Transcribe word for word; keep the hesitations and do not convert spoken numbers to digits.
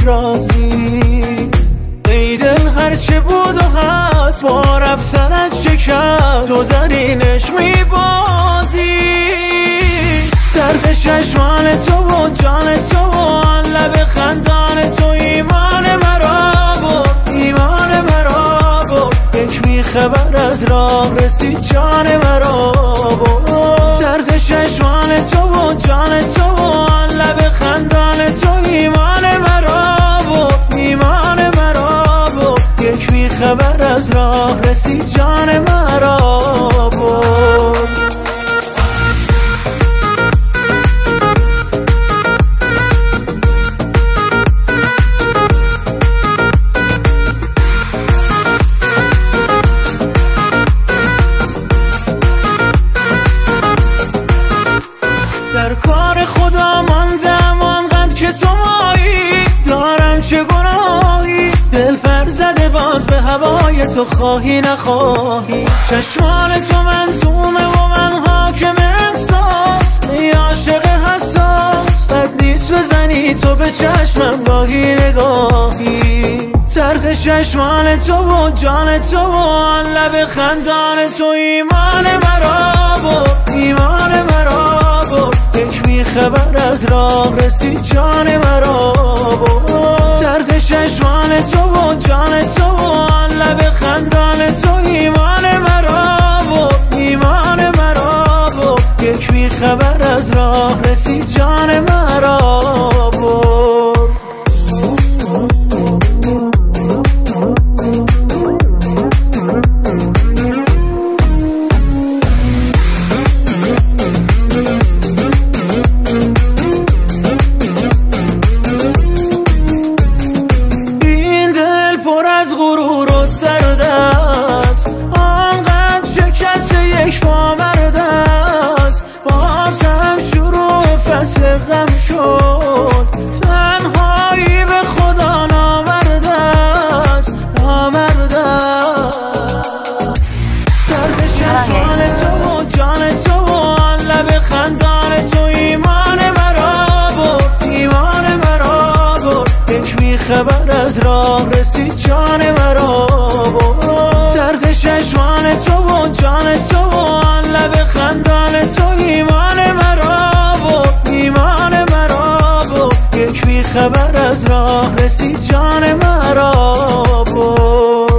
رازی. ای دل هرچه بود و هست با رفتنت شکست، تو درینش میبازی. طرف چشمان تو و جان تو و لب خندان تو ایمان مرا بود، ایمان مرا بود. یک بیخبر از راه رسید جان مرا بود. طرف چشمان تو و جان تو و لب خندان تو ایمان مرا بود، ایمان مرا بود. یک بیخبر از راه رسید جان مرا بود. در کار خدا ماندم آنقدر که تو مایی، دارم چه گناهی دل پر زده باز به هوای تو، خواهی نخواهی. چشمان تو منظومه و من حاکم احساس، ای عاشق حساس بد نیست بزنی تو به چشمم گاهی نگاهی. طرف چشمان تو و جان تو و لب خندان تو ایمان مرا بود، ایمان مرا بود. یک بیخبر از راه رسید جان مرا بود. طرف چشمان تو و جان تو و لب خندان تو ایمان مرا بود، ایمان مرا بود. یک بیخبر از راه رسید جان مرا بود. از غرور و درد است، آنقدر شکست یک پامرد است. بازم شروع فصل غم شد، تنهایی به خدا نامرد است، نامرد است. طرف چشمان تو و جان تو و لب خندان تو ایمان مرا بود، ایمان مرا بود. یک بیخبر از راه رسید جان مرا بود. طرف چشمان تو و جان تو و لب خندان تو ایمان مرا بود، ایمان مرا بود. یک بیخبر از راه رسید جان مرا بود.